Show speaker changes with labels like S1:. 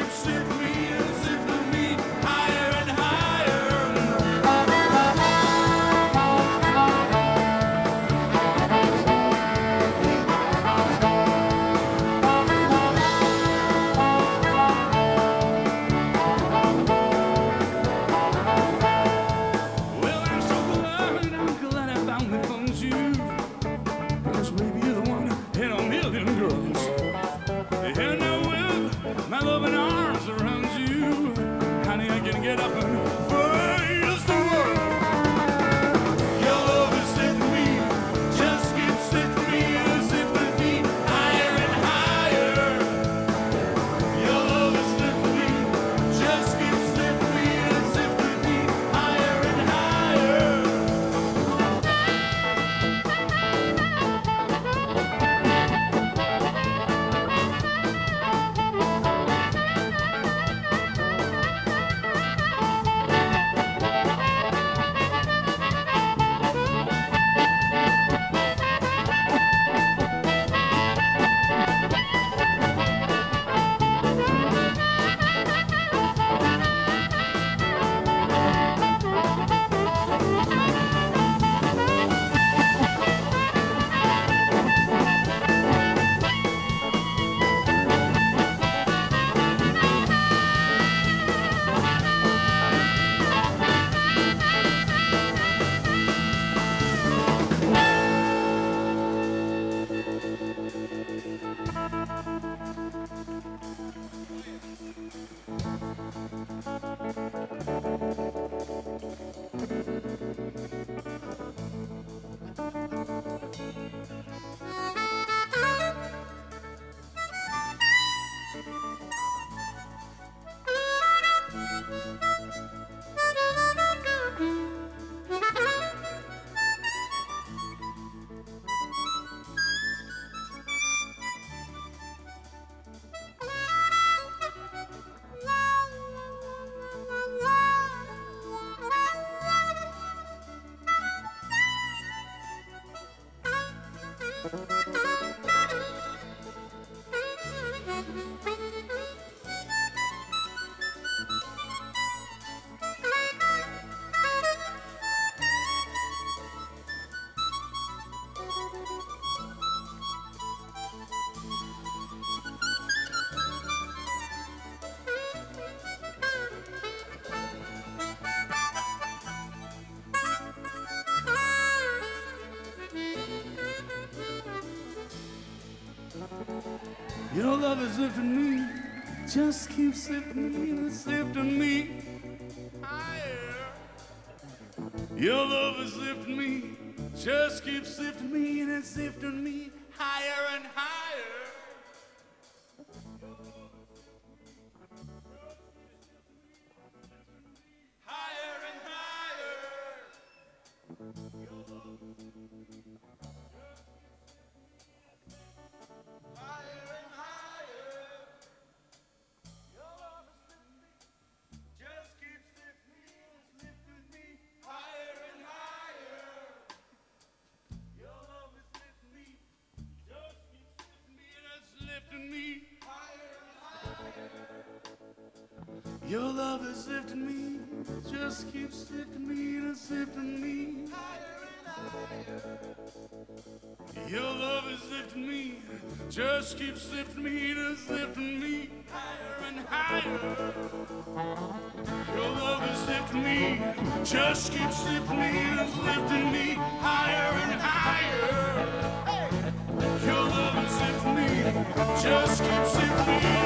S1: keeps lifting me and lifting me higher and higher. Well, I'm so glad I finally found you, because maybe you're the one in a million girls. And now with my loving arms around you, honey, I can get up and face the world. Your love is lifting me, just keeps lifting me and lifting me higher and higher. Your love is lifting me, just keeps lifting me and lifting me higher and higher. Your love is lifting me, just keeps lifting me and it's lifting me higher. Your love is lifting me, just keeps lifting me and it's lifting me higher and higher. Higher and higher. Higher and higher. Your love is lifting me, just keeps lifting me and it's lifting me higher and higher. Your love is lifting me, just keeps lifting me and it's lifting me higher and higher. Your love is lifting me, just keeps lifting me and it's lifting me higher and higher. Your love is lifting me, just keeps lifting me and it's lifting me higher and higher. Your love is lifting me, just keeps lifting me and it's lifting me higher and higher. Your love is lifting me, just keeps lifting me.